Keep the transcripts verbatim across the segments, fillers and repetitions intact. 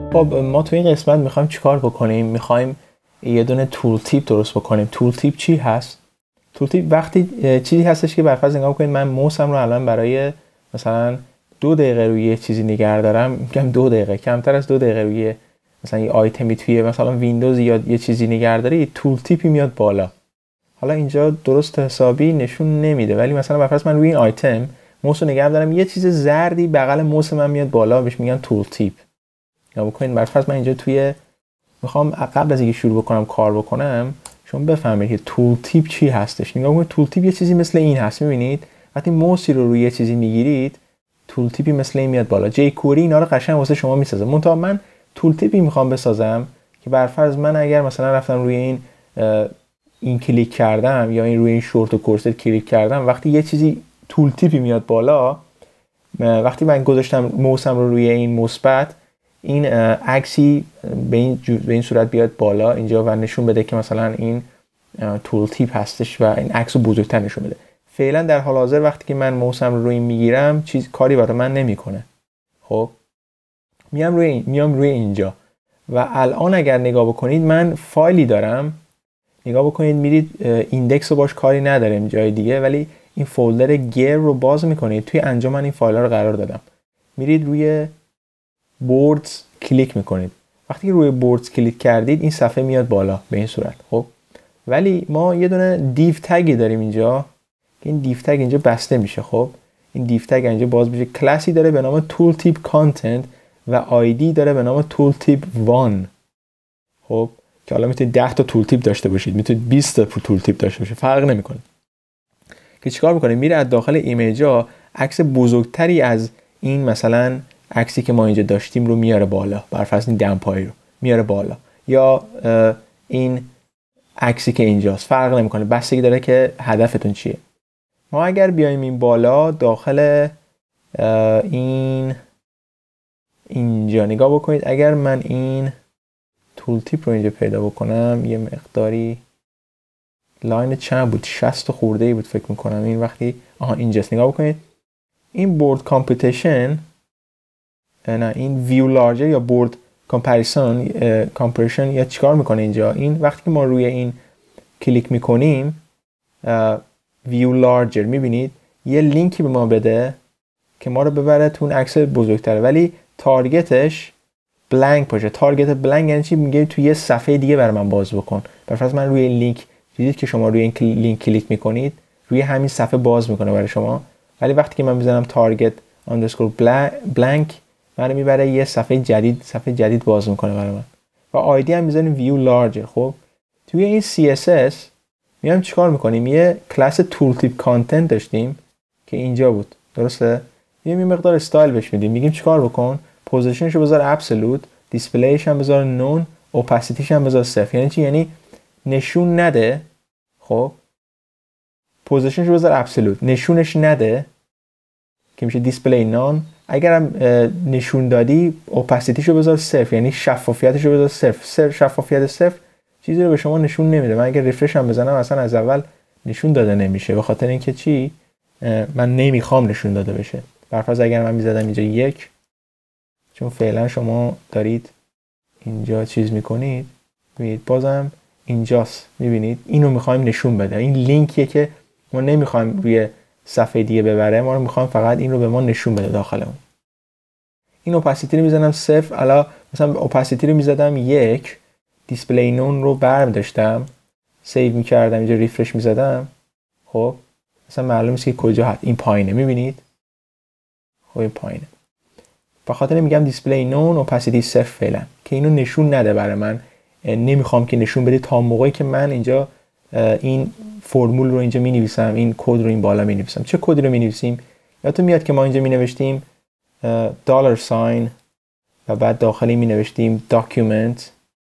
خب ما تو این قسمت میخوایم چیکار بکنیم؟ میخوایم یه دونه تول تیپ درست بکنیم. تول تیپ چی هست؟ تول تیپ وقتی چیزی هستش که برفرض نگاه کنید من موسم رو الان برای مثلا دو دقیقه روی یه چیزی نگه دارم، میگم دو دقیقه، کمتر از دو دقیقه روی مثلا یه آیتمی توی مثلا ویندوز یا یه چیزی نگه داره، یه تول تیپی میاد بالا. حالا اینجا درست حسابی نشون نمیده، ولی مثلا برفرض من روی این آیتم موس رو نگه دارم، یه چیز زردی بغل موس من میاد بالا، بهش میگن تول تیپ. یا بکنید برفرض من اینجا توی میخوام قبل از اینکه شروع بکنم کار بکنم شما بفهمید که تول تیپ چی هستش. نگاه کنید تول تیپ یه چیزی مثل این هست. میبینید وقتی موسی رو روی یه چیزی میگیرید تول تیپی مثل این میاد بالا. جی کوری اینا رو قشنگ واسه شما میسازه. منتها من تول تیپی میخوام بسازم که برفرض من اگر مثلا رفتم روی این این کلیک کردم یا این روی این شورت و کورسر کلیک کردم، وقتی یه چیزی تول تیپی میاد بالا، وقتی من گذاشتم موسم رو روی این مثبت، این عکسی به این به این صورت بیاد بالا اینجا و نشون بده که مثلا این تول تیپ هستش و این عکس رو بزرگتر نشون بده. فعلا در حال حاضر وقتی که من موسم رو روی این میگیرم چیز کاری برای من نمیکنه. خب میام روی این میام روی اینجا و الان اگر نگاه بکنید من فایلی دارم، نگاه بکنید میرید ایندکس رو باش کاری نداریم جای دیگه، ولی این فولدر گیر رو باز میکنید. توی انجام من این فایل ها رو قرار دادم. میرید روی بوردز کلیک میکنید. وقتی که روی بوردز کلیک کردید این صفحه میاد بالا به این صورت. خب ولی ما یه دونه دیو تگی داریم اینجا که این دیو تگ اینجا بسته میشه. خب این دیو تگ اینجا باز میشه. کلاسی داره به نام تول تیپ کانتنت و آیدی داره به نام تول تیپ وان. خب که حالا میتونید ده تا تول تیپ داشته باشید، میتونید بیست تا تول تیپ داشته باشید، فرق نمیکنه. که چیکار میکنه؟ میره از داخل ایمیجا عکس بزرگتری از این مثلا عکسی که ما اینجا داشتیم رو میاره بالا، برفرض این دمپایی رو میاره بالا، یا این عکسی که اینجاست، فرق نمیکنه، بستگی داره که هدفتون چیه. ما اگر بیایم این بالا داخل این اینجا نگاه بکنید، اگر من این تول تیپ رو اینجا پیدا بکنم، یه مقداری لاین چند بود؟ شصت خورده ای بود فکر میکنم. این وقتی آها اینجاست، نگاه بکنید این بورد کامپیتیشن، نه این ویو لارجر یا بورد کامپریشن کامپریشن یا چیکار میکنه اینجا؟ این وقتی که ما روی این کلیک میکنیم ویو لارجر، میبینید یه لینکی به ما بده که ما رو ببره تو اون عکس بزرگتره، ولی تارگتش بلانک باشه. تارگت بلانک یعنی چی؟ میگه تو یه صفحه دیگه برای من باز بکن. برفرض من روی این لینک، دیدید که شما روی این لینک کلیک میکنید روی همین صفحه باز میکنه برای شما، ولی وقتی که من میزنم تارگت آندرسکور بلانک من میبره یه صفحه جدید صفحه جدید باز میکنه برای من. و آیدی هم میذاریم ویو لارجر. خب توی این سی اس اس میام چیکار میکنیم؟ یه کلاس تول تیپ کانتنت داشتیم که اینجا بود، درسته؟ یه مقدار استایل بهش میدیم، میگیم چیکار بکن؟ پوزیشنش رو بذار ابسولوت، دیسپلیش هم بذار نون، اوپاسیتیش هم بذار صفر. یعنی چی؟ یعنی نشون نده. خب پوزیشنش رو بذار ابسولوت، نشونش نده که میشه دیسپلی نون. اگرم نشون دادی اوپاسیتیش رو بذار صفر، یعنی شفافیتش رو بذار صفر. صفر شفافیت صفر چیزی رو به شما نشون نمیده. من اگر ریفرش هم بزنم اصلا از اول نشون داده نمیشه، به خاطر اینکه چی؟ من نمیخوام نشون داده بشه. برفرض اگر من میزدم اینجا یک، چون فعلا شما دارید اینجا چیز میکنید، میبینید بازم اینجاست، میبینید اینو میخوایم نشون بده. این لینکیه که ما نمیخوایم روی صفحه دیگه ببره، ما رو میخوایم فقط این رو به ما نشون بده داخل اون. این اوپاسیتی رو میزنم صفر، الا مثلا اوپاسیتی رو میزدم یک، دیسپلی نون رو برمی داشتم، سیو میکردم، اینجا ریفرش میزدم. خب مثلا معلوم است که کجا هست، این پایینه، میبینید؟ خب این پایینه. به خاطر میگم دیسپلی نون اوپاسیتی صفر فعلا که اینو نشون نده برای من. نمیخوام که نشون بده تا موقعی که من اینجا این فرمول رو اینجا می نویسم، این کد رو این بالا می نویسم. چه کدی رو می نویسیم؟ یادتون میاد که ما اینجا می نوشتیم دلار ساین و بعد داخلی می نوشتیم داکیومنت،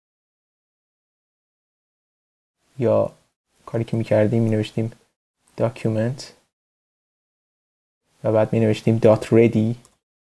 یا کاری که می کردیم می نوشتیم داکیومنت و بعد می نوشتیم دات ردی.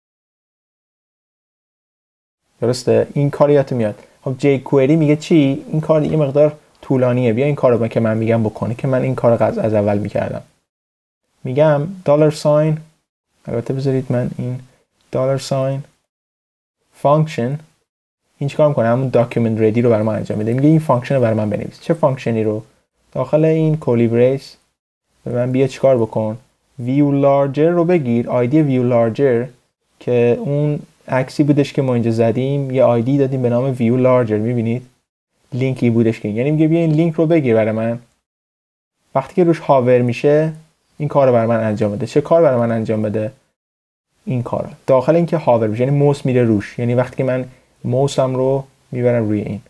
درسته؟ این کاری یادتون میاد. خب جی کوئری میگه چی؟ این کار یه مقدار طولانیه، بیا این کار رو که من میگم بکنی، که من این کار رو از اول میکردم. میگم دلار ساین، البته بذارید من این دلار ساین فانکشن این چیکار میکنه؟ همون داکیومنت ردی رو برای من انجام میده. میگه این فانکشن رو برای من بنویس. چه فانکشنی رو؟ داخل این کلی بریس به من بیا چیکار بکن؟ ویو لارجر رو بگیر. آیدی ویو لارجر که اون عکسی بودش که ما اینجا زدیم، یه آیدی دادیم به نام ویو لارجر. میبینید لینکی بودش که یعنی میگه بیا این لینک رو بگیر برای من. وقتی که روش هاور میشه این کار رو برای من انجام بده. چه کار برای من انجام بده؟ این کارا داخل این که هاور میشه یعنی موس میره روش، یعنی وقتی که من موسم رو میبرم روی این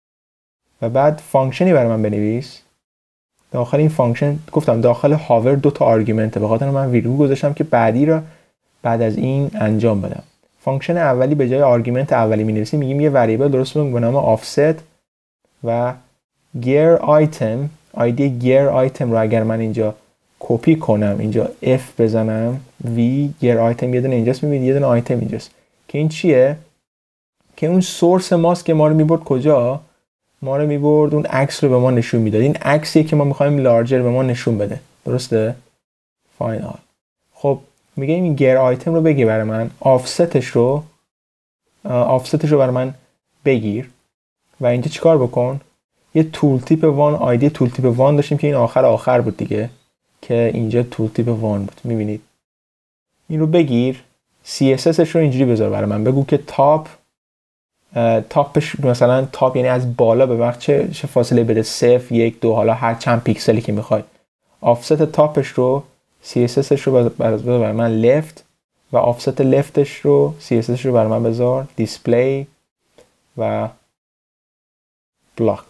و بعد فانکشنی برای من بنویس. داخل این فانکشن گفتم داخل هاور دو تا آرگومنته، به خاطر من ویرگول گذاشتم که بعدی رو بعد از این انجام بدم. فانکشن اولی به جای آرگومنت اولی می‌نویسیم، میگیم یه وریبل درست کنیم به نام offset و gear item. آیدی gear item رو اگر من اینجا کپی کنم، اینجا F بزنم V gear item یه دونه اینجاست، می‌بینید یه دونه آیتم اینجاست که این چیه؟ که اون سورس ماست که ما رو می‌برد کجا؟ ما رو می‌برد اون عکس رو به ما نشون میداد. این عکسیه که ما می‌خوایم لارجر به ما نشون بده. درسته؟ فاینال. خب میگه این گیر آیتم رو بگیر برای من، آفستش رو آفستش رو برای من بگیر و اینجا چیکار بکن؟ یه تول تیپ وان، آیدی تول تیپ وان داشتیم که این آخر آخر بود دیگه، که اینجا تول تیپ وان بود. میبینید این رو بگیر، سی اس اس رو اینجوری بذار برای من، بگو که تاپ تاپش مثلا تاپ یعنی از بالا به وقت چه چه فاصله بده، صفر یک دو حالا هر چند پیکسلی که میخوای. آفست تاپش رو سی اس اس رو بذار برای من لفت و آفست لفتش رو سی اس اس رو برای من بذار دیسپلی و بلاک.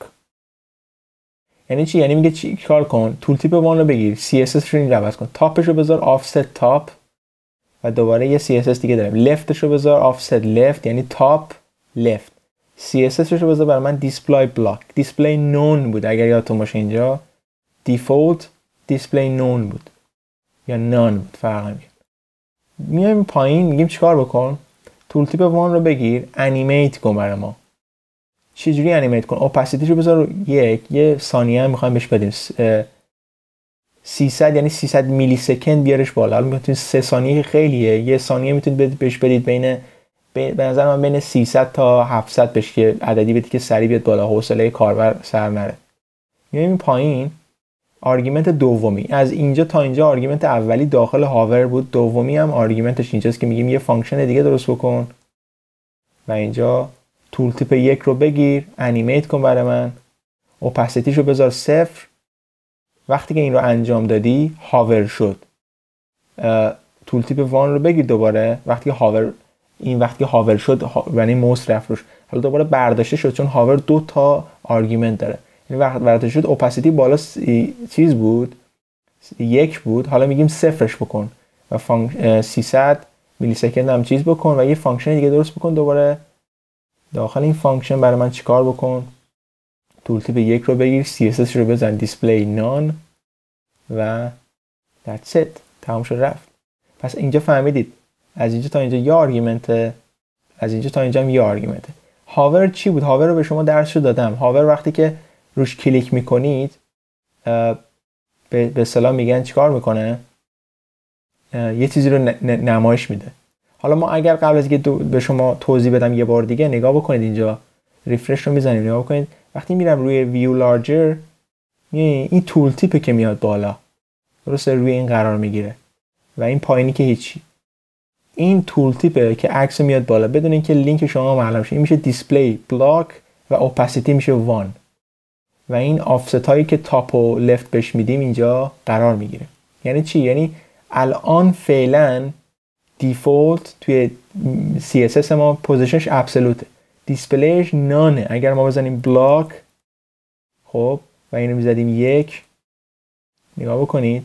یعنی چی؟ یعنی میگه چی کار کن؟ تول تیپ وان رو بگیر، سی اس اس رو این عوض کن، تاپش رو بذار آفست تاپ و دوباره یه سی اس اس دیگه داریم، لفتش رو بذار آفست لفت یعنی تاپ لفت، سی اس اس رو بذار برای من دیسپلی بلاک. دیسپلی نون بود اگر یادتون باشه، اینجا دیفولت دیسپلی نون بود یا نان بود، فرق نمیکنه. میایم پایین میگیم چیکار بکن؟ تول تیپ وان رو بگیر، انیمیت کن برای ما. چجوری انیمیت کن؟ اوپاسیتیش رو بذار یک، یه ثانیه هم میخوایم بهش بدیم سیصد، یعنی سیصد میلی سکند بیارش بالا. حالا میتونید سه ثانیه خیلیه، یه ثانیه میتونید بهش بدید بین به نظر من بین سیصد تا هفتصد بشه که عددی بدید که سریع بیاد بالا، حوصله کاربر سر نره. میایم پایین، آرگومنت دومی از اینجا تا اینجا آرگومنت اولی داخل هاور بود، دومی هم آرگومنتش اینجاست که میگیم یه فانکشن دیگه درست بکن و اینجا تول تیپ یک رو بگیر، انیمیت کن برای من، اوپاسیتیش رو بذار صفر. وقتی که این رو انجام دادی هاور شد. تول تیپ وان رو بگیر دوباره، وقتی که هاور این وقتی که هاور شد یعنی موس رفت روش، حالا دوباره برداشته شد چون هاور دو تا آرگومنت داره. این وقت برداشته شد اوپاسیتی بالا چیز بود یک بود، حالا میگیم صفرش بکن و فانک... سیصد میلی سکند هم چیز بکن و یه فانکشن دیگه درست بکن دوباره. داخل این فانکشن برای من چیکار بکن؟ تول تیپ یک رو بگیر، سی اس اس رو بزن دیسپلی نان و that's it، تمام شد رفت. پس اینجا فهمیدید از اینجا تا اینجا یه آرگومنت، از اینجا تا اینجا هم یه آرگومنت. هاور چی بود؟ هاور رو به شما درسشو دادم. هاور وقتی که روش کلیک میکنید به اصطلاح میگن چیکار میکنه؟ یه چیزی رو نمایش میده. حالا ما اگر قبل از اینکه به شما توضیح بدم یه بار دیگه نگاه بکنید، اینجا ریفرش رو میزنید، نگاه بکنید وقتی میرم روی ویو لارجر این تول تیپه که میاد بالا، درسته روی این قرار میگیره و این پایینی که هیچی. این تول تیپه که عکس میاد بالا بدون اینکه لینک شما معلوم شه. این میشه دیسپلی بلاک و اوپاسیتی میشه وان و این آفست هایی که تاپ و لفت بهش میدیم اینجا قرار میگیره. یعنی چی؟ یعنی الان فعلا دیفولت توی سی اس اس ما پوزیشنش ابسولوته، دیسپلیش نانه. اگر ما بزنیم بلاک خب و اینو میزدیم یک، نگاه بکنید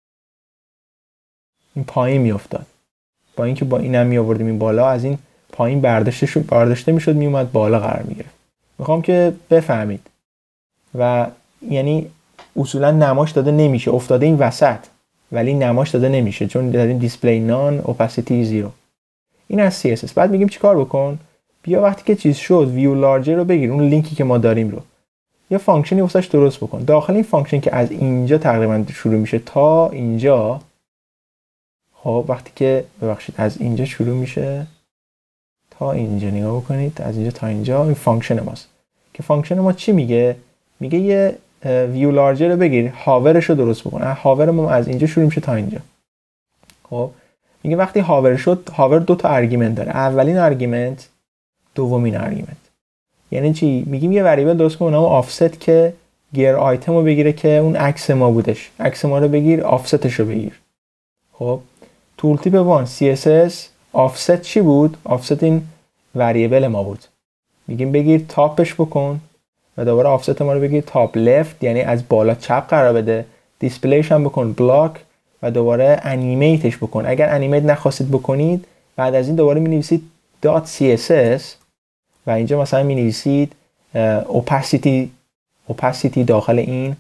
این پایین میافتاد. با اینکه با اینم می آوردیم این بالا، از این پایین برداشته شد، برداشته میشد میومد بالا قرار میگرفت. میخوام که بفهمید و یعنی اصولا نمایش داده نمیشه، افتاده این وسط ولی نمایش داده نمیشه چون دادیم دیسپلی نان اوپاسیتی زیرو. این از سی اس اس. بعد میگیم چیکار بکن؟ بیا وقتی که چیز شد ویو لارجر رو بگیر، اون لینکی که ما داریم رو یه فانکشنی واسش درست بکن. داخل این فانکشن که از اینجا تقریبا شروع میشه تا اینجا، خب وقتی که ببخشید از اینجا شروع میشه تا اینجا نگاه بکنید، از اینجا تا اینجا این فانکشن ماست که فانکشن ما چی میگه؟ میگه یه ویو لارجر رو بگیر، هاورش رو درست بکن. هاور ما از اینجا شروع میشه تا اینجا. خب میگه وقتی هاور شد، هاور دو تا آرگومنت داره، اولین آرگومنت، دومین آرگومنت. یعنی چی؟ میگیم یه وریبل درست کن به نام آفست که گیر آیتم رو بگیره که اون عکس ما بودش، عکس ما رو بگیر، آفستش رو بگیر. خب تول تیپ وان سی اس اس آفست چی بود؟ آفست این وریبل ما بود. میگیم بگیر تاپش بکن و دوباره آفست ما رو بگیر تاپ لفت، یعنی از بالا چپ قرار بده. دیسپلیش هم بکن بلاک و دوباره انیمیتش بکن. اگر انیمیت نخواستید بکنید، بعد از این دوباره می نویسید دات سی اس اس و اینجا مثلا می نویسید opacity opacity داخل این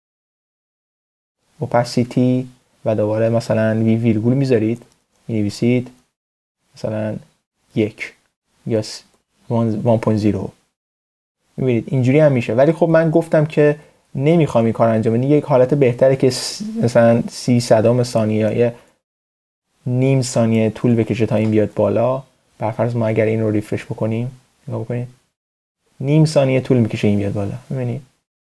opacity و دوباره مثلا وی ویرگول میذارید، می نویسید مثلا یک یا یک و صفر. میبینید اینجوری هم میشه. ولی خب من گفتم که نمیخوام این کار انجام بدم. یک حالت بهتره که مثلا سی صدام ثانیه یا نیم ثانیه طول بکشه تا این بیاد بالا. برفرض ما اگر این رو ریفرش بکنیم، نگاه بکنید، نیم ثانیه طول میکشه این بیاد بالا. میبینید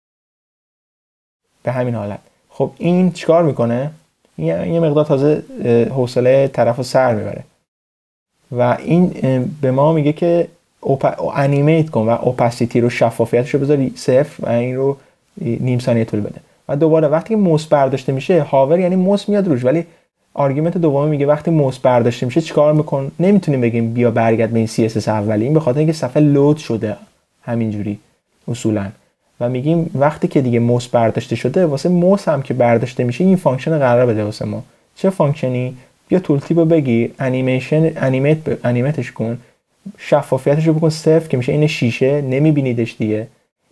به همین حالت. خب این چیکار میکنه؟ یه مقدار تازه حوصله طرفو سر میبره و این به ما میگه که انیمیت کن و اوپاسیتی رو، شفافیتش رو بذاری صفر و این رو نیم ثانیه طول بده. و دوباره وقتی که موس برداشته میشه، هاور یعنی موس میاد روش، ولی آرگومنت دوم میگه وقتی موس برداشته میشه چیکار میکن؟ نمیتونیم بگیم بیا برگرد به این سی اس اس اولی، این به خاطر اینکه صفحه لود شده همینجوری اصولا. و میگیم وقتی که دیگه موس برداشته شده، واسه موس هم که برداشته میشه این فانکشن قرار بده واسه ما. چه فانکشنی؟ بیا تول تیپ رو بگیر، انیمیشن انیمیت انیمیتش کن، شفافیتش رو بکن صفر که میشه این شیشه، نمیبینیدش دیگه.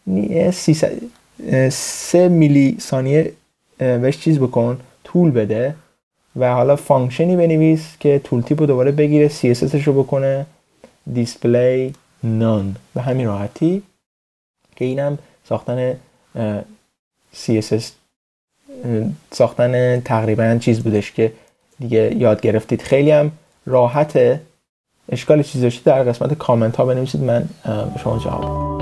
سه میلی ثانیه بهش چیز بکن، طول بده و حالا فانکشنی بنویس که تول تیپ رو دوباره بگیره، سی اس اسش رو بکنه دیسپلی نان. به همین راحتی که اینم ساختن سی اس اس ساختن تقریبا چیز بودش که دیگه یاد گرفتید. خیلی هم راحته. اشکال چیزی داشتید در قسمت کامنت ها بنویسید، من به شما جواب